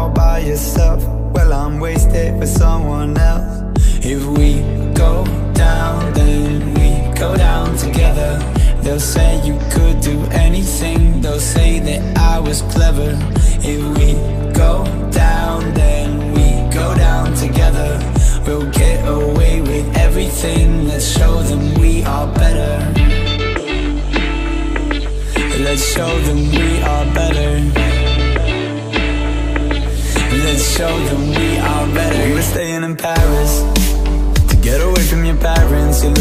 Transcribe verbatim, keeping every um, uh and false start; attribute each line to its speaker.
Speaker 1: all by yourself. Well, I'm wasted for someone else. If we go down, then we go down together. They'll say you could do anything, they'll say that I was clever. If we go down, then we go down together. We'll get away with everything, let's show them we are better. Let's show them we are better. Let's show them we are better. We were staying in Paris to get away from your parents. You